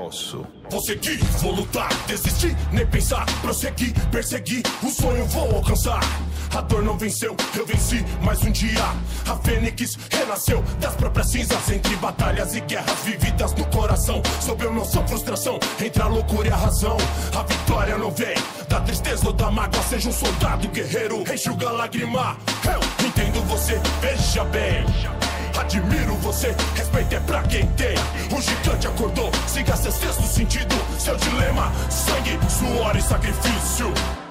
falso. Vou seguir, vou lutar, desistir, nem pensar, prosseguir, perseguir, o sonho vou alcançar. A dor não venceu, eu venci mais um dia. A fênix renasceu das próprias cinzas. Entre batalhas e guerras vividas no coração, sob emoção, frustração, entre a loucura e a razão. A vitória não vem da tristeza ou da mágoa. Seja um soldado guerreiro, enxuga a lágrima. Eu entendo você, veja bem. Admiro você, respeito é pra quem tem. O gigante acordou, siga seu sexto sentido. Seu dilema, sangue, suor e sacrifício.